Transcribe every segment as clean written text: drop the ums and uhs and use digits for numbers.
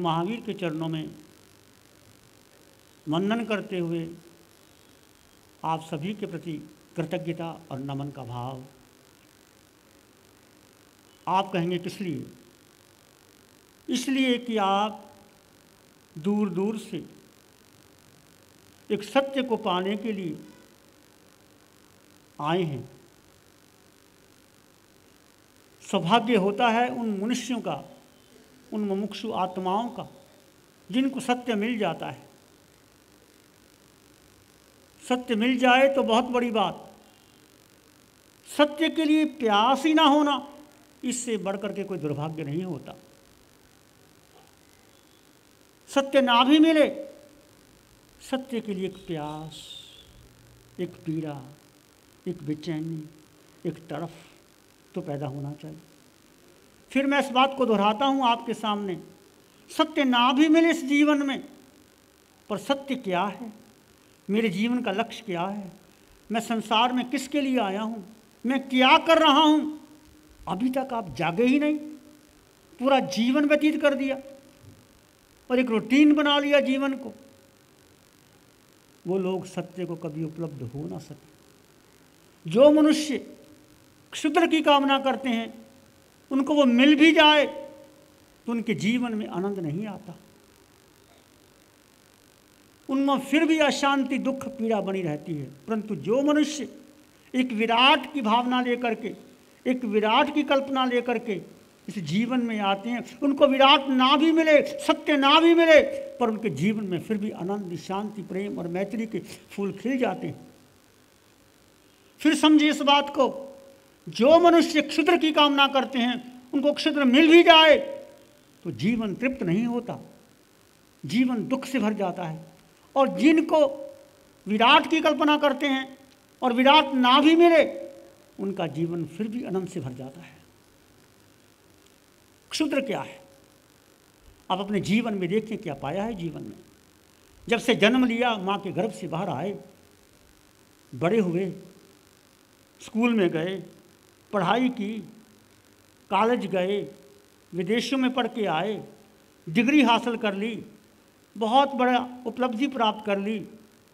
गुरु महावीर के चरणों में वंदन करते हुए आप सभी के प्रति कृतज्ञता और नमन का भाव। आप कहेंगे किस लिए? इसलिए कि आप दूर दूर से एक सत्य को पाने के लिए आए हैं। सौभाग्य होता है उन मनुष्यों का, उन मुमुक्षु आत्माओं का जिनको सत्य मिल जाता है। सत्य मिल जाए तो बहुत बड़ी बात। सत्य के लिए प्यास ही ना होना, इससे बढ़कर के कोई दुर्भाग्य नहीं होता। सत्य ना भी मिले, सत्य के लिए एक प्यास, एक पीड़ा, एक बेचैनी, एक तड़फ तो पैदा होना चाहिए। फिर मैं इस बात को दोहराता हूँ आपके सामने, सत्य ना भी मिले इस जीवन में, पर सत्य क्या है, मेरे जीवन का लक्ष्य क्या है, मैं संसार में किसके लिए आया हूँ, मैं क्या कर रहा हूँ, अभी तक आप जागे ही नहीं। पूरा जीवन व्यतीत कर दिया और एक रूटीन बना लिया जीवन को। वो लोग सत्य को कभी उपलब्ध हो ना सके। जो मनुष्य क्षुद्र की कामना करते हैं, उनको वो मिल भी जाए तो उनके जीवन में आनंद नहीं आता। उनमें फिर भी अशांति, दुख, पीड़ा बनी रहती है। परंतु जो मनुष्य एक विराट की भावना लेकर के, एक विराट की कल्पना लेकर के इस जीवन में आते हैं, उनको विराट ना भी मिले, सत्य ना भी मिले, पर उनके जीवन में फिर भी आनंद, शांति, प्रेम और मैत्री के फूल खिल जाते हैं। फिर समझिए इस बात को, जो मनुष्य क्षुद्र की कामना करते हैं, उनको क्षुद्र मिल भी जाए तो जीवन तृप्त नहीं होता, जीवन दुख से भर जाता है। और जिनको विराट की कल्पना करते हैं और विराट ना भी मिले, उनका जीवन फिर भी आनंद से भर जाता है। क्षुद्र क्या है? आप अपने जीवन में देखें, क्या पाया है जीवन में। जब से जन्म लिया, माँ के गर्भ से बाहर आए, बड़े हुए, स्कूल में गए, पढ़ाई की, कॉलेज गए, विदेशों में पढ़ के आए, डिग्री हासिल कर ली, बहुत बड़ा उपलब्धि प्राप्त कर ली,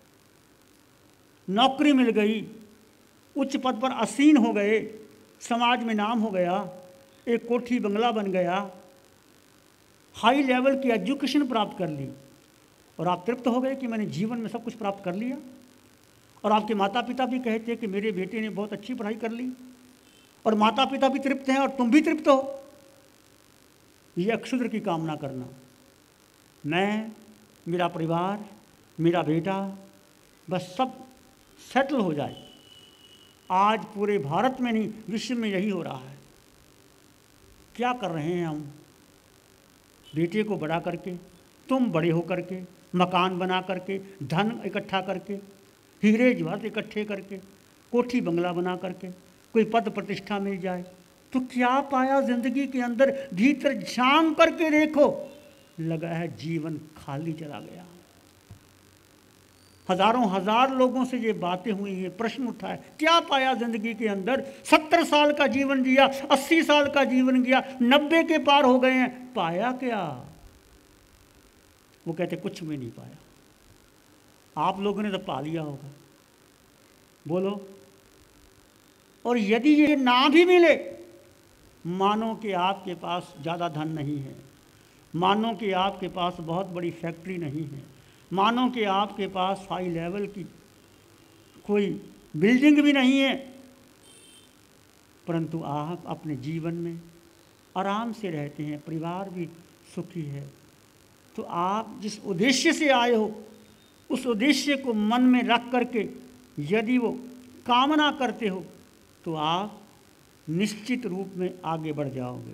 नौकरी मिल गई, उच्च पद पर आसीन हो गए, समाज में नाम हो गया, एक कोठी बंगला बन गया, हाई लेवल की एजुकेशन प्राप्त कर ली, और आप तृप्त हो गए कि मैंने जीवन में सब कुछ प्राप्त कर लिया। और आपके माता पिता भी कहते हैं कि मेरे बेटे ने बहुत अच्छी पढ़ाई कर ली, और माता पिता भी तृप्त हैं और तुम भी तृप्त हो। यह क्षुद्र की कामना करना, मैं, मेरा परिवार, मेरा बेटा, बस सब सेटल हो जाए। आज पूरे भारत में नहीं, विश्व में यही हो रहा है। क्या कर रहे हैं हम? बेटे को बड़ा करके, तुम बड़े हो करके, मकान बना करके, धन इकट्ठा करके, हीरे जवाहरात इकट्ठे करके, कोठी बंगला बना करके, कोई पद प्रतिष्ठा मिल जाए तो क्या पाया जिंदगी के अंदर? भीतर झांक करके देखो, लगा है जीवन खाली चला गया। हजारों हजार लोगों से ये बातें हुई हैं, प्रश्न उठा है, क्या पाया जिंदगी के अंदर? 70 साल का जीवन जिया, 80 साल का जीवन जिया, 90 के पार हो गए हैं, पाया क्या? वो कहते कुछ भी नहीं पाया। आप लोगों ने तो पा लिया होगा, बोलो। और यदि ये ना भी मिले, मानो कि आपके पास ज़्यादा धन नहीं है, मानो कि आपके पास बहुत बड़ी फैक्ट्री नहीं है, मानो कि आपके पास हाई लेवल की कोई बिल्डिंग भी नहीं है, परंतु आप अपने जीवन में आराम से रहते हैं, परिवार भी सुखी है, तो आप जिस उद्देश्य से आए हो, उस उद्देश्य को मन में रख करके यदि वो कामना करते हो, तो आप निश्चित रूप में आगे बढ़ जाओगे।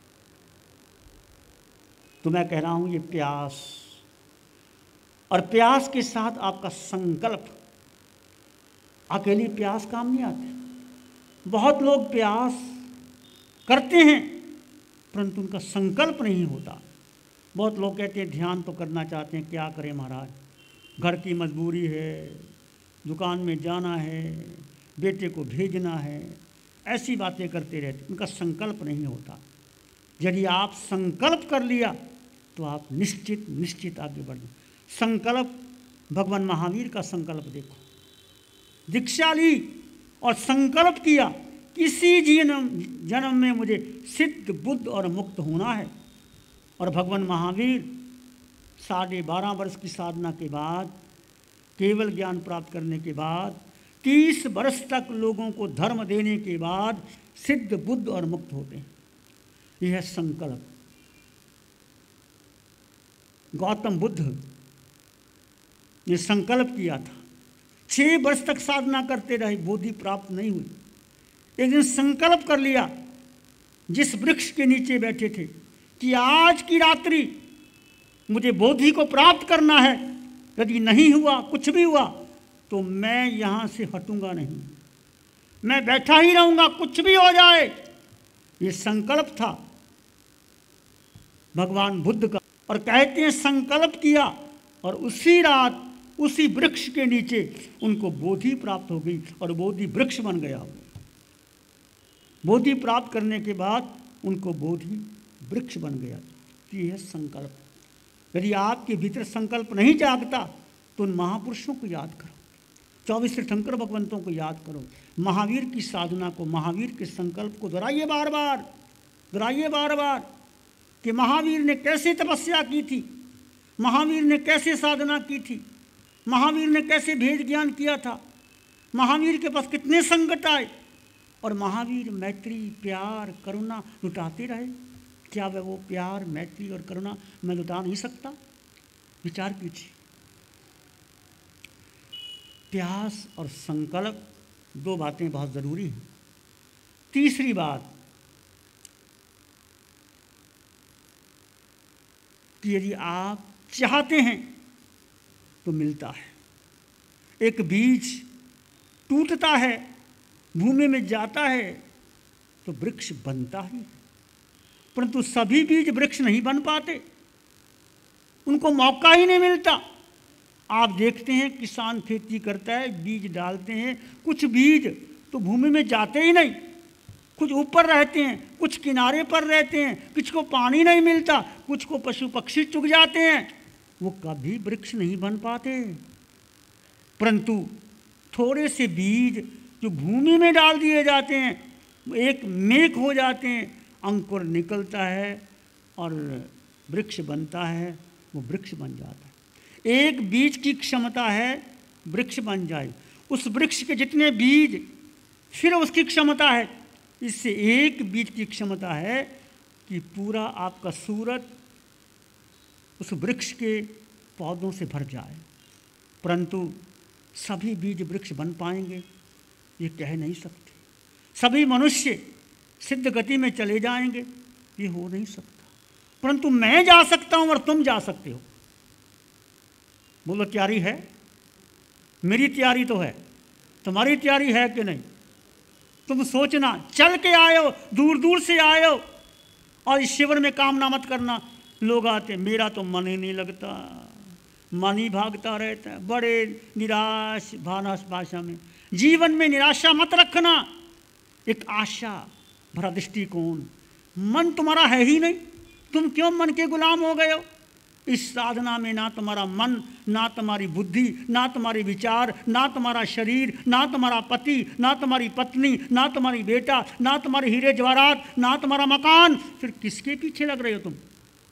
तो मैं कह रहा हूँ, ये प्यास, और प्यास के साथ आपका संकल्प। अकेली प्यास काम नहीं आती। बहुत लोग प्यास करते हैं परंतु उनका संकल्प नहीं होता। बहुत लोग कहते हैं ध्यान तो करना चाहते हैं, क्या करें महाराज, घर की मजबूरी है, दुकान में जाना है, बेटे को भेजना है, ऐसी बातें करते रहते, उनका संकल्प नहीं होता। यदि आप संकल्प कर लिया तो आप निश्चित निश्चित आगे बढ़ें। संकल्प, भगवान महावीर का संकल्प देखो, दीक्षा ली और संकल्प किया किसी जन्म में मुझे सिद्ध बुद्ध और मुक्त होना है। और भगवान महावीर 12.5 वर्ष की साधना के बाद, केवल ज्ञान प्राप्त करने के बाद, 30 वर्ष तक लोगों को धर्म देने के बाद सिद्ध बुद्ध और मुक्त होते हैं। यह है संकल्प। गौतम बुद्ध ने संकल्प किया था, 6 वर्ष तक साधना करते रहे, बोधि प्राप्त नहीं हुई। एक दिन संकल्प कर लिया, जिस वृक्ष के नीचे बैठे थे, कि आज की रात्रि मुझे बोधि को प्राप्त करना है। यदि नहीं हुआ, कुछ भी हुआ, तो मैं यहाँ से हटूंगा नहीं, मैं बैठा ही रहूंगा, कुछ भी हो जाए। ये संकल्प था भगवान बुद्ध का। और कहते हैं संकल्प किया और उसी रात उसी वृक्ष के नीचे उनको बोधि प्राप्त हो गई और बोधि वृक्ष बन गया। बोधि प्राप्त करने के बाद उनको बोधि वृक्ष बन गया। ये है संकल्प। यदि आपके भीतर संकल्प नहीं जागता तो उन महापुरुषों को याद करो, 24 तीर्थंकर भगवंतों को याद करो, महावीर की साधना को, महावीर के संकल्प को दोहराइए बार बार, दोहराइए बार बार कि महावीर ने कैसे तपस्या की थी, महावीर ने कैसे साधना की थी, महावीर ने कैसे भेद ज्ञान किया था, महावीर के पास कितने संकट आए और महावीर मैत्री, प्यार, करुणा लुटाते रहे। क्या वह वो प्यार, मैत्री और करुणा मैं लुटा नहीं सकता? विचार कीजिए। प्यास और संकल्प 2 बातें बहुत ज़रूरी हैं। तीसरी बात कि यदि आप चाहते हैं तो मिलता है। एक बीज टूटता है, भूमि में जाता है तो वृक्ष बनता ही, परंतु सभी बीज वृक्ष नहीं बन पाते, उनको मौका ही नहीं मिलता। आप देखते हैं किसान खेती करता है, बीज डालते हैं, कुछ बीज तो भूमि में जाते ही नहीं, कुछ ऊपर रहते हैं, कुछ किनारे पर रहते हैं, कुछ को पानी नहीं मिलता, कुछ को पशु पक्षी चुग जाते हैं, वो कभी वृक्ष नहीं बन पाते। परंतु थोड़े से बीज जो भूमि में डाल दिए जाते हैं, एक मेघ हो जाते हैं, अंकुर निकलता है और वृक्ष बनता है, वो वृक्ष बन जाता है। एक बीज की क्षमता है वृक्ष बन जाए, उस वृक्ष के जितने बीज फिर उसकी क्षमता है, इससे एक बीज की क्षमता है कि पूरा आपका सूरत उस वृक्ष के पौधों से भर जाए। परंतु सभी बीज वृक्ष बन पाएंगे ये कह नहीं सकते। सभी मनुष्य सिद्ध गति में चले जाएंगे ये हो नहीं सकता। परंतु मैं जा सकता हूं और तुम जा सकते हो। बोलो तैयारी है? मेरी तैयारी तो है, तुम्हारी तैयारी है कि नहीं? तुम सोचना, चल के आए हो, दूर दूर से आए हो और इस शिविर में कामना मत करना। लोग आते, मेरा तो मन ही नहीं लगता, मन ही भागता रहता है, बड़े निराश भाषा में। जीवन में निराशा मत रखना, एक आशा भरा दृष्टिकोण। मन तुम्हारा है ही नहीं, तुम क्यों मन के गुलाम हो गए हो? इस साधना में ना तुम्हारा मन, ना तुम्हारी बुद्धि, ना तुम्हारे विचार, ना तुम्हारा शरीर, ना तुम्हारा पति, ना तुम्हारी पत्नी, ना तुम्हारी बेटा, ना तुम्हारे हीरे जवाहरात, ना तुम्हारा मकान। फिर किसके पीछे लग रहे हो तुम?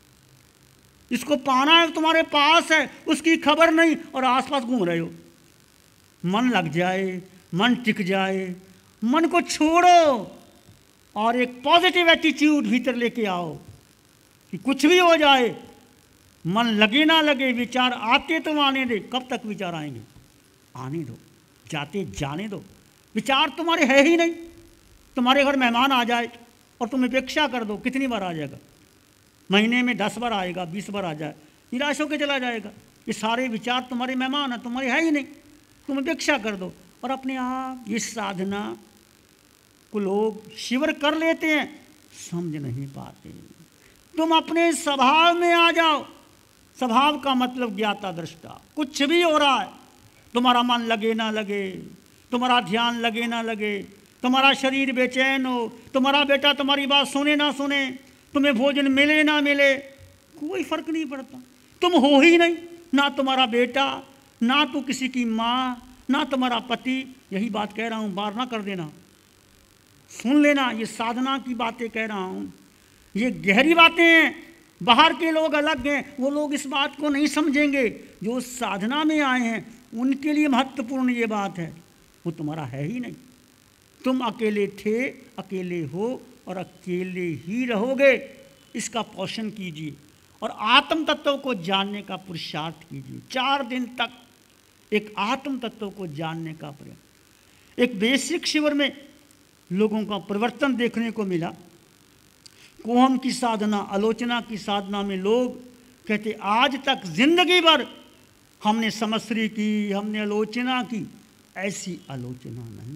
इसको पाना है, तुम्हारे पास है, उसकी खबर नहीं और आसपास घूम रहे हो। मन लग जाए, मन टिक जाए, मन को छोड़ो और एक पॉजिटिव एटीट्यूड भीतर लेके आओ कि कुछ भी हो जाए, मन लगे ना लगे, विचार आते तो आने दे। कब तक विचार आएंगे? आने दो, जाते जाने दो। विचार तुम्हारे है ही नहीं। तुम्हारे घर मेहमान आ जाए और तुम अपेक्षा कर दो, कितनी बार आ जाएगा? महीने में 10 बार आएगा, 20 बार आ जाए, निराश होकर चला जाएगा। ये सारे विचार तुम्हारे मेहमान हैं, तुम्हारे है ही नहीं। तुम अपेक्षा कर दो और अपने आप इस साधना को लोग शिविर कर लेते हैं, समझ नहीं पाते। तुम अपने स्वभाव में आ जाओ। स्वभाव का मतलब ज्ञाता दृष्टा। कुछ भी हो रहा है, तुम्हारा मन लगे ना लगे, तुम्हारा ध्यान लगे ना लगे, तुम्हारा शरीर बेचैन हो, तुम्हारा बेटा तुम्हारी बात सुने ना सुने, तुम्हें भोजन मिले ना मिले, कोई फर्क नहीं पड़ता। तुम हो ही नहीं, ना तुम्हारा बेटा, ना तो किसी की माँ, ना तुम्हारा पति। यही बात कह रहा हूँ, बार ना कर देना, सुन लेना, ये साधना की बातें कह रहा हूँ, ये गहरी बातें हैं। बाहर के लोग अलग हैं, वो लोग इस बात को नहीं समझेंगे। जो साधना में आए हैं उनके लिए महत्वपूर्ण ये बात है। वो तुम्हारा है ही नहीं, तुम अकेले थे, अकेले हो और अकेले ही रहोगे। इसका पोषण कीजिए और आत्म तत्व को जानने का पुरुषार्थ कीजिए। 4 दिन तक एक आत्म तत्व को जानने का प्रयास। एक बेसिक शिविर में लोगों का परिवर्तन देखने को मिला। कोहम की साधना, आलोचना की साधना में लोग कहते आज तक जिंदगी भर हमने समश्री की, हमने आलोचना की, ऐसी आलोचना नहीं।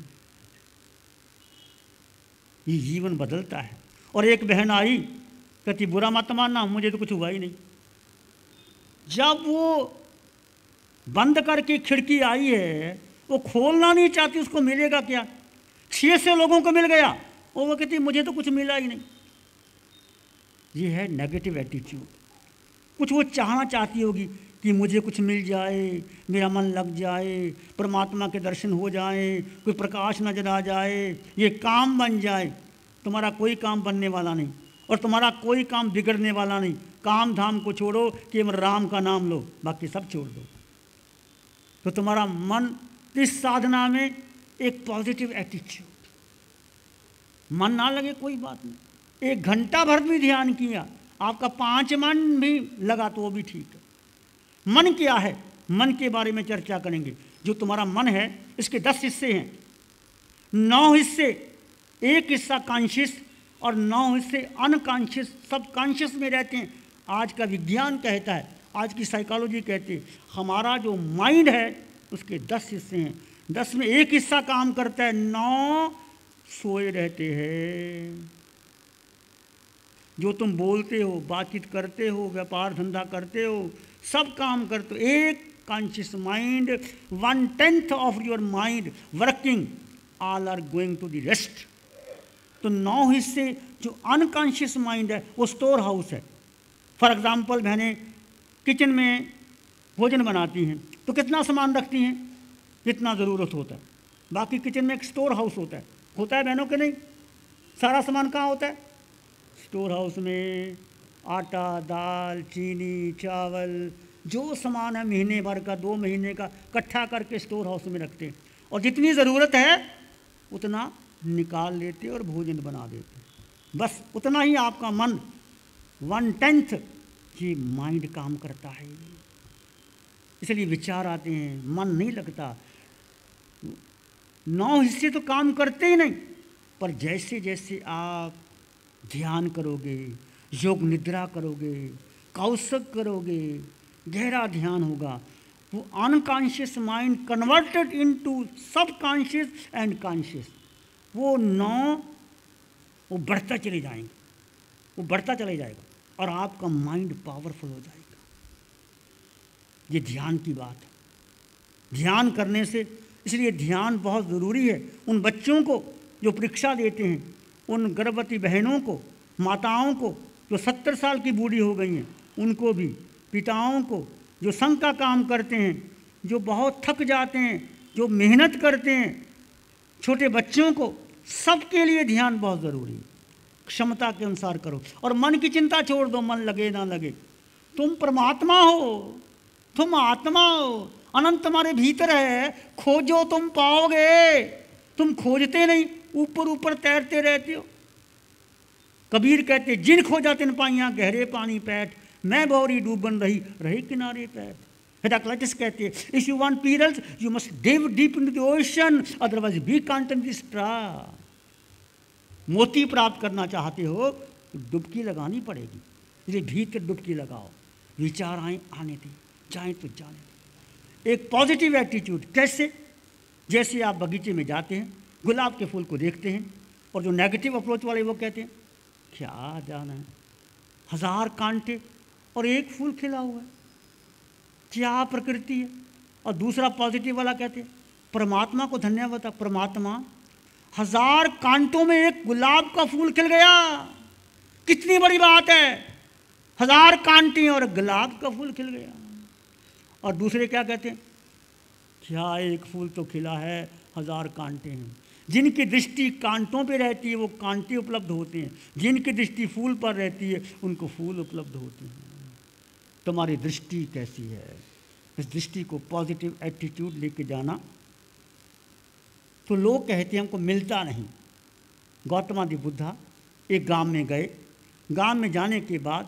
ये जीवन बदलता है। और एक बहन आई, कहती बुरा मत मानना, मुझे तो कुछ हुआ ही नहीं। जब वो बंद करके खिड़की आई है, वो खोलना नहीं चाहती, उसको मिलेगा क्या? 6 से लोगों को मिल गया और वो कहती मुझे तो कुछ मिला ही नहीं। ये है नेगेटिव एटीट्यूड। कुछ वो चाहना चाहती होगी कि मुझे कुछ मिल जाए, मेरा मन लग जाए, परमात्मा के दर्शन हो जाए, कोई प्रकाश नजर आ जाए, ये काम बन जाए। तुम्हारा कोई काम बनने वाला नहीं और तुम्हारा कोई काम बिगड़ने वाला नहीं। काम धाम को छोड़ो, केवल राम का नाम लो, बाकी सब छोड़ दो। तो तुम्हारा मन इस साधना में एक पॉजिटिव एटीट्यूड, मन ना लगे कोई बात नहीं। 1 घंटा भर भी ध्यान किया, आपका 5 मन भी लगा तो वो भी ठीक है। मन क्या है, मन के बारे में चर्चा करेंगे। जो तुम्हारा मन है इसके 10 हिस्से हैं, 9 हिस्से, 1 हिस्सा कॉन्शियस और 9 हिस्से अनकॉन्शियस, सब कॉन्शियस में रहते हैं। आज का विज्ञान कहता है, आज की साइकोलॉजी कहती है, हमारा जो माइंड है उसके 10 हिस्से हैं। 10 में 1 हिस्सा काम करता है, 9 सोए रहते हैं। जो तुम बोलते हो, बातचीत करते हो, व्यापार धंधा करते हो, सब काम करते हो, एक conscious mind, 1/10 of your mind working, all are going to the rest. तो 9 हिस्से जो अनकॉन्शियस माइंड है वो स्टोर हाउस है। फॉर एग्जाम्पल, बहनें किचन में भोजन बनाती हैं तो कितना सामान रखती हैं? जितना ज़रूरत होता है। बाकी किचन में एक स्टोर हाउस होता है बहनों के नहीं? सारा सामान कहाँ होता है? स्टोर हाउस में। आटा, दाल, चीनी, चावल, जो सामान है महीने भर का, 2 महीने का, इकट्ठा करके स्टोर हाउस में रखते हैं और जितनी ज़रूरत है उतना निकाल लेते और भोजन बना देते। बस उतना ही आपका मन 1/10 ये माइंड काम करता है। इसलिए विचार आते हैं, मन नहीं लगता। 9 हिस्से तो काम करते ही नहीं, पर जैसे जैसे आप ध्यान करोगे, योग निद्रा करोगे, कौशक करोगे, गहरा ध्यान होगा, वो unconscious mind converted into subconscious and conscious, वो 9 वो बढ़ता चले जाएंगे, वो बढ़ता चले जाएगा और आपका माइंड पावरफुल हो जाएगा। ये ध्यान की बात है। ध्यान करने से, इसलिए ध्यान बहुत ज़रूरी है। उन बच्चों को जो परीक्षा देते हैं, उन गर्भवती बहनों को, माताओं को जो 70 साल की बूढ़ी हो गई हैं, उनको भी, पिताओं को जो संघ का काम करते हैं, जो बहुत थक जाते हैं, जो मेहनत करते हैं, छोटे बच्चों को, सबके लिए ध्यान बहुत ज़रूरी है। क्षमता के अनुसार करो और मन की चिंता छोड़ दो, मन लगे ना लगे। तुम परमात्मा हो, तुम आत्मा हो, अनंत तुम्हारे भीतर है, खोजो तुम पाओगे। तुम खोजते नहीं, ऊपर ऊपर तैरते रहते हो। कबीर कहते जिन खोजा तिन पाइयां गहरे पानी पैठ, मैं भौरी डूबन रही रही किनारे पैठ। हेराक्लिटस कहते हैं if you want pearls you must dive deep into the ocean, otherwise be content with straw. मोती प्राप्त करना चाहते हो तो डुबकी लगानी पड़ेगी, इसलिए भीतर डुबकी लगाओ। विचार आने दें, जाएं तो जाने दें। एक पॉजिटिव एटीट्यूड कैसे? जैसे आप बगीचे में जाते हैं, गुलाब के फूल को देखते हैं और जो नेगेटिव अप्रोच वाले वो कहते हैं क्या जाना है, 1000 कांटे और एक फूल खिला हुआ है, क्या प्रकृति है। और दूसरा पॉजिटिव वाला कहते हैं परमात्मा को धन्यवाद, परमात्मा 1000 कांटों में एक गुलाब का फूल खिल गया, कितनी बड़ी बात है। 1000 कांटे और गुलाब का फूल खिल गया। और दूसरे क्या कहते हैं, क्या एक फूल तो खिला है, 1000 कांटे हैं। जिनकी दृष्टि कांटों पे रहती है वो कांटे उपलब्ध होते हैं, जिनकी दृष्टि फूल पर रहती है उनको फूल उपलब्ध होते हैं। तुम्हारी दृष्टि कैसी है, इस दृष्टि को पॉजिटिव एटीट्यूड लेके जाना। तो लोग कहते हैं हमको मिलता नहीं। गौतमादि बुद्धा एक गांव में गए। गांव में जाने के बाद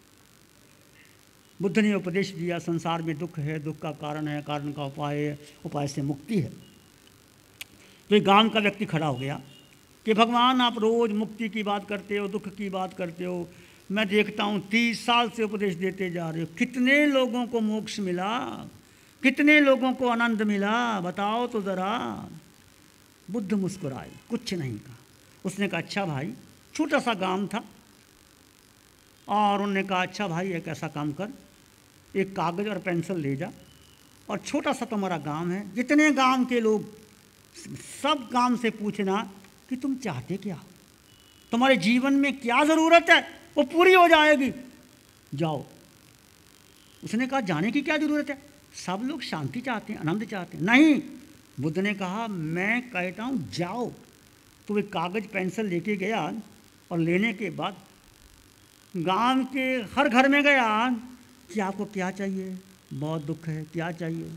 बुद्ध ने उपदेश दिया, संसार में दुख है, दुख का कारण है, कारण का उपाय है, उपाय से मुक्ति है। तो एक गांव का व्यक्ति खड़ा हो गया कि भगवान आप रोज़ मुक्ति की बात करते हो, दुख की बात करते हो, मैं देखता हूँ 30 साल से उपदेश देते जा रहे हो, कितने लोगों को मोक्ष मिला, कितने लोगों को आनंद मिला, बताओ तो ज़रा। बुद्ध मुस्कुराए, कुछ नहीं कहा। उसने कहा अच्छा भाई, छोटा सा गांव था, और उन्होंने कहा अच्छा भाई एक ऐसा काम कर, एक कागज़ और पेंसिल ले जा, और छोटा सा तुम्हारा गांव है, जितने गांव के लोग, सब गांव से पूछना कि तुम चाहते क्या हो, तुम्हारे जीवन में क्या ज़रूरत है, वो पूरी हो जाएगी, जाओ। उसने कहा जाने की क्या ज़रूरत है, सब लोग शांति चाहते हैं, आनंद चाहते हैं। नहीं, बुद्ध ने कहा मैं कहता हूँ जाओ। तो एक कागज़ पेंसिल लेके गया, और लेने के बाद गांव के हर घर में गया कि आपको क्या चाहिए, बहुत दुख है, क्या चाहिए।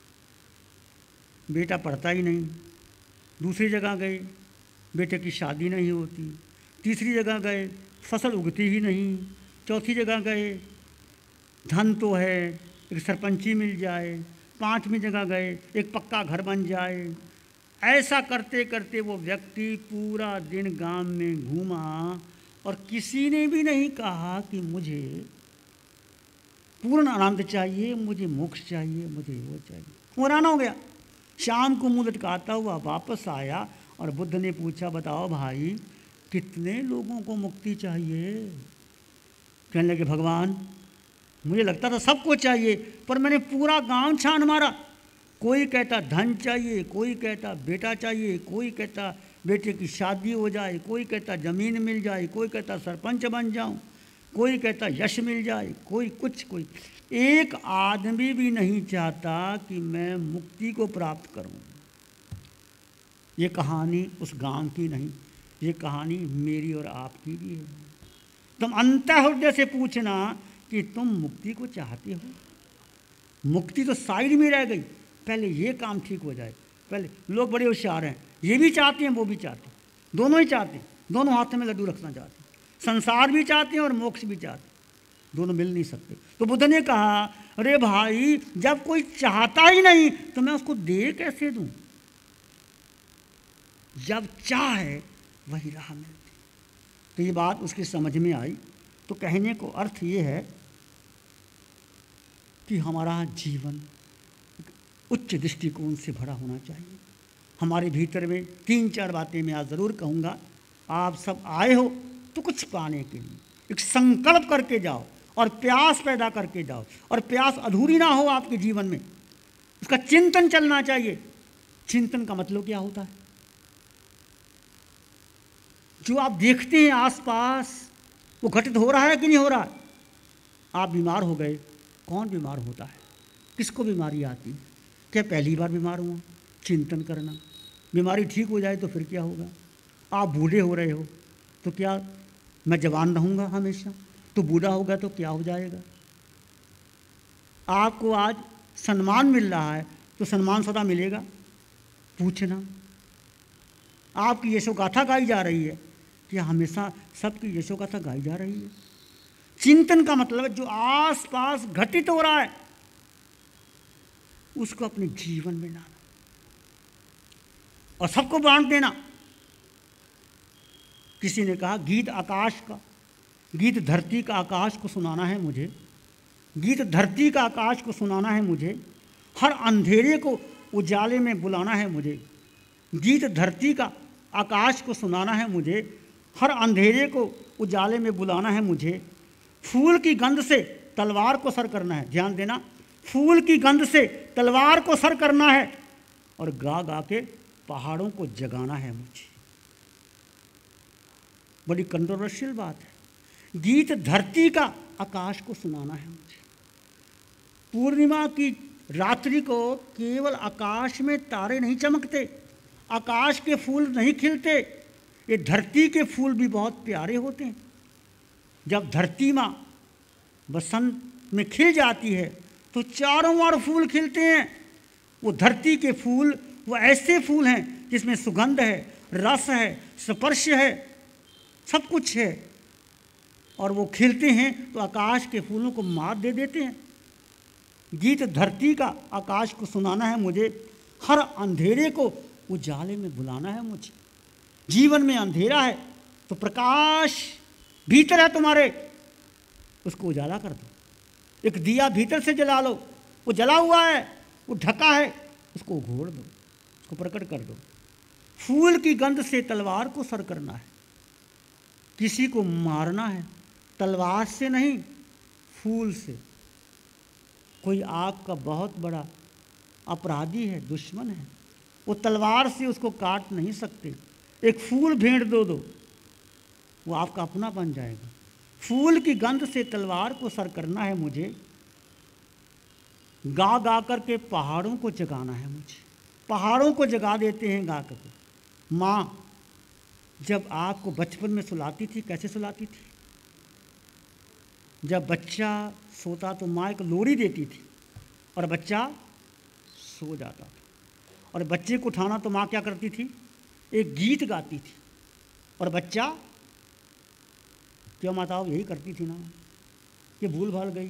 बेटा पढ़ता ही नहीं। दूसरी जगह गए, बेटे की शादी नहीं होती। तीसरी जगह गए, फसल उगती ही नहीं। चौथी जगह गए, धन तो है, एक सरपंची मिल जाए। 5वीं जगह गए, एक पक्का घर बन जाए। ऐसा करते करते वो व्यक्ति पूरा दिन गांव में घूमा, और किसी ने भी नहीं कहा कि मुझे पूर्ण आनंद चाहिए, मुझे मोक्ष चाहिए, मुझे वो चाहिए। वो हैरान हो गया। शाम को मुंह लटकाता हुआ वापस आया, और बुद्ध ने पूछा बताओ भाई कितने लोगों को मुक्ति चाहिए। कहने लगे भगवान मुझे लगता था सबको चाहिए, पर मैंने पूरा गांव छान मारा। कोई कहता धन चाहिए, कोई कहता बेटा चाहिए, कोई कहता बेटे की शादी हो जाए, कोई कहता ज़मीन मिल जाए, कोई कहता सरपंच बन जाऊं, कोई कहता यश मिल जाए, कोई कुछ, कोई एक आदमी भी नहीं चाहता कि मैं मुक्ति को प्राप्त करूं। ये कहानी उस गांव की नहीं, ये कहानी मेरी और आपकी भी है। तुम अंतःहृदय से पूछना कि तुम मुक्ति को चाहते हो। मुक्ति तो साइड में रह गई, पहले ये काम ठीक हो जाए। पहले लोग बड़े होशियार हैं, ये भी चाहते हैं वो भी चाहते हैं, दोनों ही चाहते हैं, दोनों हाथ में लड्डू रखना चाहते हैं। संसार भी चाहते हैं और मोक्ष भी चाहते हैं, दोनों मिल नहीं सकते। तो बुद्ध ने कहा अरे भाई जब कोई चाहता ही नहीं तो मैं उसको दे कैसे दूं। जब चाह है वही राह मिलती। तो ये बात उसकी समझ में आई। तो कहने को अर्थ ये है कि हमारा जीवन उच्च दृष्टिकोण से भरा होना चाहिए। हमारे भीतर में 3-4 बातें मैं आज ज़रूर कहूँगा। आप सब आए हो तो कुछ पाने के लिए एक संकल्प करके जाओ और प्यास पैदा करके जाओ, और प्यास अधूरी ना हो आपके जीवन में, उसका चिंतन चलना चाहिए। चिंतन का मतलब क्या होता है? जो आप देखते हैं आसपास वो घटित हो रहा है कि नहीं हो रहा है। आप बीमार हो गए, कौन बीमार होता है, किसको बीमारी आती है? क्या पहली बार बीमार हुआ? चिंतन करना। बीमारी ठीक हो जाए तो फिर क्या होगा? आप बूढ़े हो रहे हो तो क्या मैं जवान रहूँगा हमेशा? तो बूढ़ा होगा तो क्या हो जाएगा? आपको आज सम्मान मिल रहा है तो सम्मान सदा मिलेगा? पूछना। आपकी यशोगाथा गाई जा रही है कि हमेशा सबकी यशोगाथा गाई जा रही है। चिंतन का मतलब जो आस पास घटित हो रहा है उसको अपने जीवन में लाना और सबको बांट देना। किसी ने कहा गीत आकाश का, गीत धरती का आकाश को सुनाना है मुझे, गीत धरती का आकाश को सुनाना है मुझे, हर अंधेरे को उजाले में बुलाना है मुझे। गीत धरती का आकाश को सुनाना है मुझे, हर अंधेरे को उजाले में बुलाना है मुझे। फूल की गंध से तलवार को सर करना है, ध्यान देना, फूल की गंध से तलवार को सर करना है, और गा गा के पहाड़ों को जगाना है मुझे। बड़ी कंट्रोवर्शियल बात है। गीत धरती का आकाश को सुनाना है मुझे। पूर्णिमा की रात्रि को केवल आकाश में तारे नहीं चमकते, आकाश के फूल नहीं खिलते, ये धरती के फूल भी बहुत प्यारे होते हैं। जब धरती माँ बसंत में खिल जाती है तो चारों ओर फूल खिलते हैं। वो धरती के फूल वो ऐसे फूल हैं जिसमें सुगंध है, रस है, स्पर्श है, सब कुछ है, और वो खिलते हैं तो आकाश के फूलों को मात दे देते हैं। गीत धरती का आकाश को सुनाना है मुझे, हर अंधेरे को उजाले में बुलाना है मुझे। जीवन में अंधेरा है तो प्रकाश भीतर है तुम्हारे, उसको उजाला कर दो। एक दिया भीतर से जला लो, वो जला हुआ है, वो ढका है, उसको घोड़ दो, उसको प्रकट कर दो। फूल की गंध से तलवार को सर करना है, किसी को मारना है तलवार से नहीं, फूल से। कोई आपका बहुत बड़ा अपराधी है, दुश्मन है, वो तलवार से उसको काट नहीं सकते। एक फूल भेंट दो, वो आपका अपना बन जाएगा। फूल की गंध से तलवार को सर करना है मुझे, गा गा करके पहाड़ों को जगाना है मुझे। पहाड़ों को जगा देते हैं गा करके। माँ जब आपको बचपन में सुलाती थी, कैसे सुलाती थी? जब बच्चा सोता तो माँ एक लोरी देती थी और बच्चा सो जाता था, और बच्चे को उठाना तो माँ क्या करती थी? एक गीत गाती थी, और बच्चा, क्यों माताओं यही करती थी ना, ये भूल भाल गई।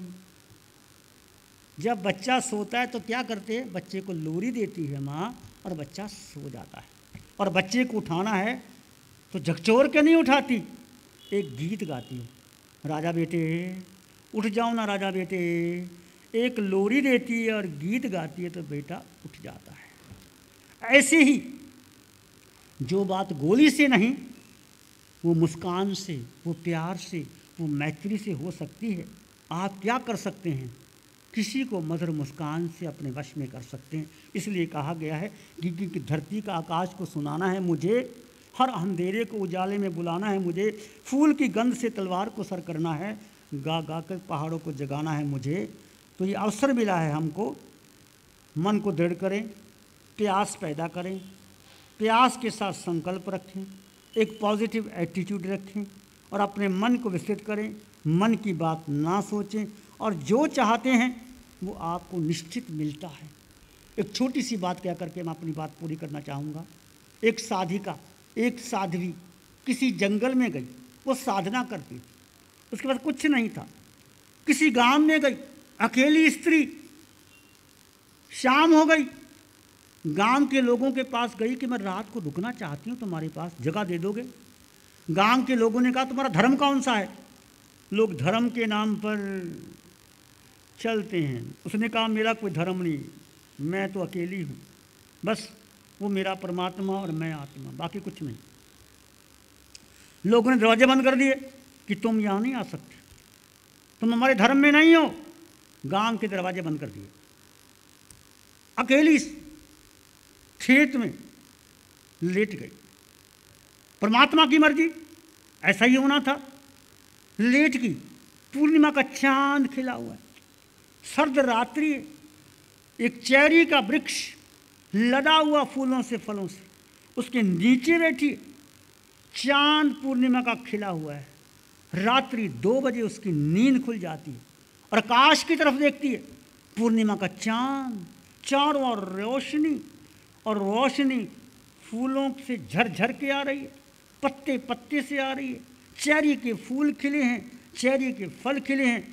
जब बच्चा सोता है तो क्या करते हैं? बच्चे को लोरी देती है माँ और बच्चा सो जाता है, और बच्चे को उठाना है तो झकझोर के नहीं उठाती, एक गीत गाती है, राजा बेटे उठ जाओ ना राजा बेटे। एक लोरी देती है और गीत गाती है तो बेटा उठ जाता है। ऐसे ही जो बात गोली से नहीं, वो मुस्कान से, वो प्यार से, वो मैत्री से हो सकती है। आप क्या कर सकते हैं? किसी को मधुर मुस्कान से अपने वश में कर सकते हैं। इसलिए कहा गया है कि धरती का आकाश को सुनाना है मुझे, हर अंधेरे को उजाले में बुलाना है मुझे, फूल की गंध से तलवार को सर करना है, गा गा कर पहाड़ों को जगाना है मुझे। तो ये अवसर मिला है हमको, मन को दृढ़ करें, प्यास पैदा करें, प्यास के साथ संकल्प रखें, एक पॉजिटिव एटीट्यूड रखें और अपने मन को विस्तृत करें, मन की बात ना सोचें, और जो चाहते हैं वो आपको निश्चित मिलता है। एक छोटी सी बात कह करके मैं अपनी बात पूरी करना चाहूँगा। एक साधिका, एक साध्वी किसी जंगल में गई, वो साधना करती थी, उसके पास कुछ नहीं था। किसी गांव में गई, अकेली स्त्री, शाम हो गई, गांव के लोगों के पास गई कि मैं रात को रुकना चाहती हूँ, तुम्हारे पास जगह दे दोगे? गांव के लोगों ने कहा तुम्हारा धर्म कौन सा है? लोग धर्म के नाम पर चलते हैं। उसने कहा मेरा कोई धर्म नहीं, मैं तो अकेली हूँ, बस वो मेरा परमात्मा और मैं आत्मा, बाकी कुछ नहीं। लोगों ने दरवाजे बंद कर दिए कि तुम यहाँ नहीं आ सकते, तुम हमारे धर्म में नहीं हो। गांव के दरवाजे बंद कर दिए। अकेली खेत में लेट गई। परमात्मा की मर्जी, ऐसा ही होना था। लेट गई। पूर्णिमा का चांद खिला हुआ है, सर्द रात्रि, एक चेरी का वृक्ष लदा हुआ फूलों से, फलों से, उसके नीचे बैठी, चांद पूर्णिमा का खिला हुआ है। रात्रि 2 बजे उसकी नींद खुल जाती है और आकाश की तरफ देखती है। पूर्णिमा का चांद, चारों ओर रोशनी, और रोशनी फूलों से झरझर के आ रही है, पत्ते पत्ते से आ रही है। चेरी के फूल खिले हैं, चेरी के फल खिले हैं,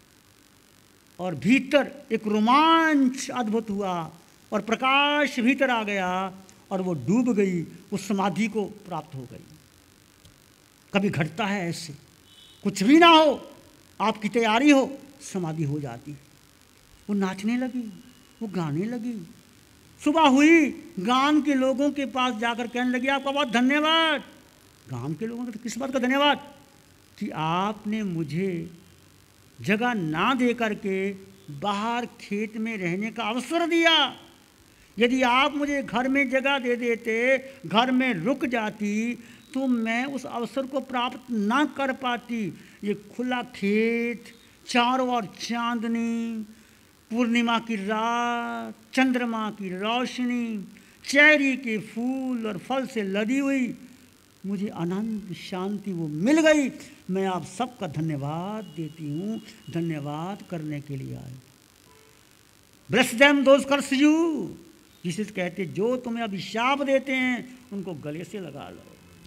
और भीतर एक रोमांच अद्भुत हुआ और प्रकाश भीतर आ गया और वो डूब गई, उस समाधि को प्राप्त हो गई। कभी घटता है ऐसे, कुछ भी ना हो, आपकी तैयारी हो, समाधि हो जाती है। वो नाचने लगी, वो गाने लगी। सुबह हुई, गांव के लोगों के पास जाकर कहने लगी आपका बहुत धन्यवाद। गांव के लोगों को किस बात का धन्यवाद? कि आपने मुझे जगह ना दे करके बाहर खेत में रहने का अवसर दिया। यदि आप मुझे घर में जगह दे देते, घर में रुक जाती, तो मैं उस अवसर को प्राप्त ना कर पाती। ये खुला खेत, चारों ओर चांदनी, पूर्णिमा की रात, चंद्रमा की रोशनी, चेरी के फूल और फल से लदी हुई मुझे अनंत शांति वो मिल गई। मैं आप सबका धन्यवाद देती हूँ। धन्यवाद करने के लिए आए। Bless them those curse you, जिसे कहते जो तुम्हें अभिशाप देते हैं उनको गले से लगा लो।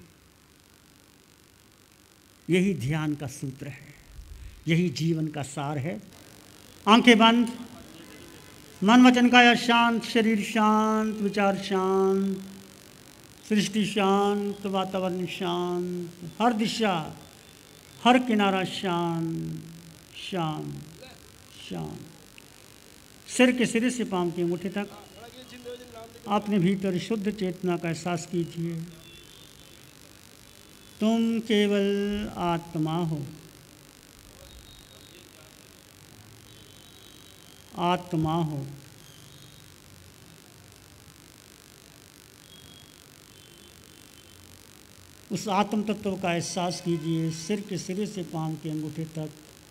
यही ध्यान का सूत्र है, यही जीवन का सार है। आंखें बंद, मन वचन काया शांत, शरीर शांत, विचार शांत, सृष्टि शांत, वातावरण शांत, हर दिशा हर किनारा शांत शांत शांत। सिर के सिरे से पांव के अंगूठे तक अपने भीतर शुद्ध चेतना का एहसास कीजिए। तुम केवल आत्मा हो, आत्मा हो। उस आत्म तत्व का एहसास कीजिए सिर के सिरे से पांव के अंगूठे तक।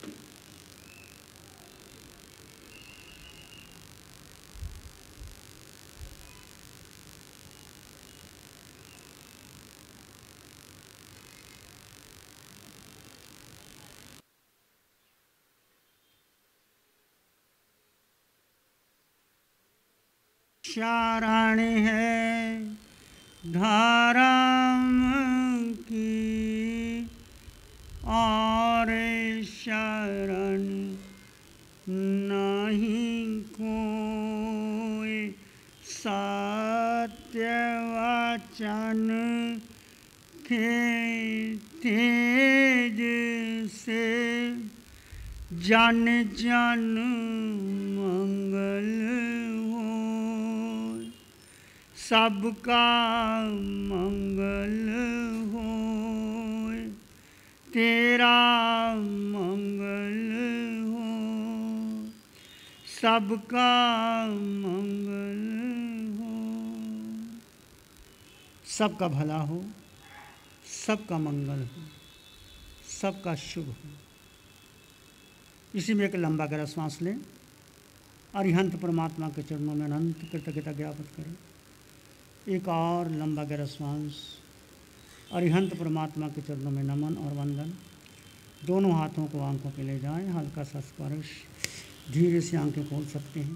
शरण है धर्म की और शरण नहीं कोई, सत्य वचन के तेज से जन जन मंगल हो, सबका मंगल हो, तेरा मंगल हो, सबका मंगल हो। सबका भला हो, सबका मंगल हो, सबका शुभ हो। इसी में एक लंबा गहरा सांस लें। अरिहंत परमात्मा के चरणों में अनंत कृतज्ञता ज्ञापित करें। एक और लंबा गहरा सांस। अरिहंत परमात्मा के चरणों में नमन और वंदन। दोनों हाथों को आंखों पे ले जाएं, हल्का सा स्पर्श। धीरे से आंखें खोल सकते हैं।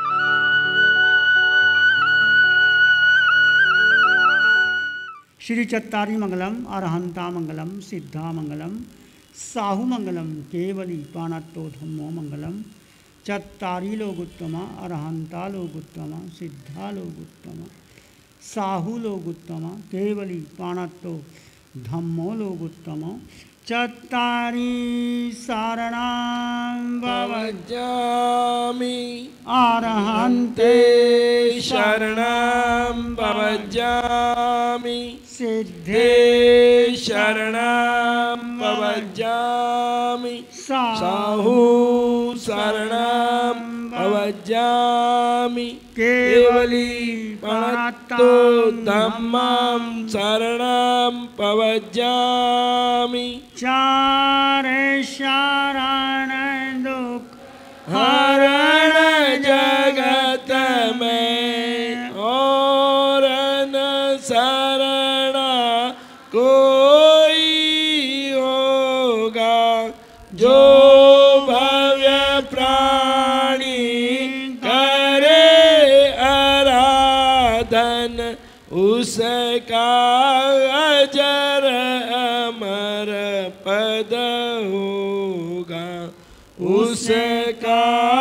श्री चत्तारी मंगलम, अरहंता मंगलम, सिद्धा मंगलम, साहु मंगलम, केवली पाणत्तो धम्मो मंगलम। चत्तारी लोगुत्तमा, अरहंता लोगुत्तमा, सिद्धा लोगुत्तमा, साहु लोगुत्तमा, केवली पाणत्तो धम्मो लोगुत्तमा। चत्तारी शरणं भवज्जामि, अरहन्ते शरणं भवज्जामि, सिद्धे शरणं भवज्जामि, साहु शरणं भवज्जामि, केवली पाणत्तो धम्मं शरणं भवज्जामि। चार शरण दुख हरण जगत में और न शरण कोई होगा, जो भव्य प्राणी करे आराधन, उसका अजर अमर पद होगा, उसका